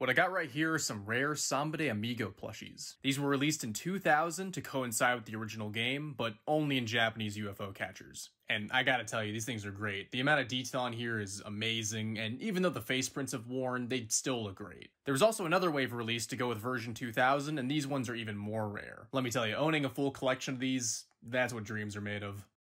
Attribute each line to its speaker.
Speaker 1: What I got right here are some rare Samba de Amigo plushies. These were released in 2000 to coincide with the original game, but only in Japanese UFO catchers. And I gotta tell you, these things are great. The amount of detail on here is amazing, and even though the face prints have worn, they still look great. There was also another wave release to go with version 2000, and these ones are even more rare. Let me tell you, owning a full collection of these, that's what dreams are made of.